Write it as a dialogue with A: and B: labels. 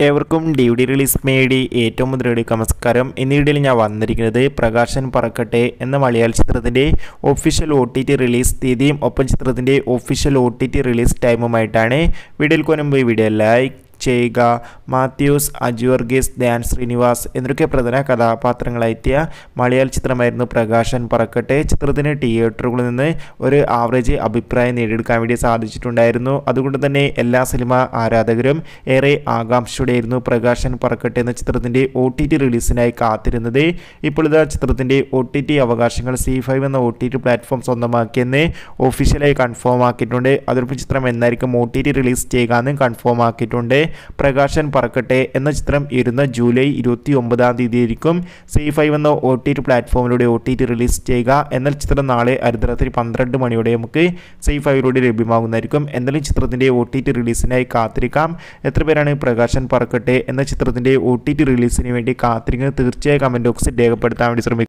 A: ഏവർക്കും DVD release മേടി ഏറ്റവും മുതലേക്ക് നമസ്കാരം. ഇന്ന് വീഡിയോയിൽ ഞാൻ വന്നിരിക്കുന്നത് പ്രകാശൻ പറക്കട്ടെ എന്ന മലയാള ചിത്രത്തിൻ്റെ ഒഫീഷ്യൽ OTT റിലീസ് തീയതിയും ഒപ്പം ചിത്രത്തിൻ്റെ ഒഫീഷ്യൽ OTT റിലീസ് ടൈമുമായിട്ടാണ്. വീഡിയോയിൽ മുൻപ് വീഡിയോ ലൈക്ക് ചെയ്യുക. മാത്യൂസ്, അജു വർഗീസ്, ധ്യാൻ ശ്രീനിവാസ് എന്നൊക്കെ പ്രധാന കഥാപാത്രങ്ങളായെത്തിയ മലയാള ചിത്രമായിരുന്നു പ്രകാശൻ പറക്കട്ടെ. ചിത്രത്തിന് തിയേറ്ററുകളിൽ നിന്ന് ഒരു ആവറേജ് അഭിപ്രായം നേടിയെടുക്കാൻ വേണ്ടി സാധിച്ചിട്ടുണ്ടായിരുന്നു. അതുകൊണ്ട് തന്നെ എല്ലാ സിനിമ ആരാധകരും ഏറെ ആകാംക്ഷയോടെയായിരുന്നു പ്രകാശൻ പറക്കട്ടെ എന്ന ചിത്രത്തിൻ്റെ OTT റിലീസിനായി കാത്തിരുന്നത്. ഇപ്പോൾ ഇതാ ചിത്രത്തിൻ്റെ OTT അവകാശങ്ങൾ C5 എന്ന OTT പ്ലാറ്റ്ഫോം സ്വന്തമാക്കിയെന്ന് ഒഫീഷ്യലായി കൺഫേം ആക്കിയിട്ടുണ്ട്. അതോടൊപ്പം ചിത്രം എന്നായിരിക്കും OTT റിലീസ് ചെയ്യുക എന്നും കൺഫേം ആക്കിയിട്ടുണ്ട്. പ്രകാശൻ പറക്കട്ടെ എന്ന ചിത്രം ജൂലൈ 29-ാം തീയതിയായിരിക്കും C5 എന്ന OTT പ്ലാറ്റ്ഫോമിലൂടെ OTT റിലീസ് ചെയ്യുക. എന്നാൽ ചിത്രം നാളെ അർദ്ധരാത്രി 12 മണിയോടെ നമുക്ക് C5ലൂടെ ലഭ്യമാകുന്നതായിരിക്കും. എന്തായാലും ചിത്രത്തിൻ്റെ OTT റിലീസിനായി കാത്തിരിക്കാം. എത്ര പേരാണ് പ്രകാശൻ പറക്കട്ടെ എന്ന ചിത്രത്തിൻ്റെ OTT റിലീസിന് വേണ്ടി കാത്തിരിക്കുന്നത് തീർച്ചയായും കമൻറ്റ് ബോക്സിൽ രേഖപ്പെടുത്താൻ വേണ്ടി ശ്രമിക്കും.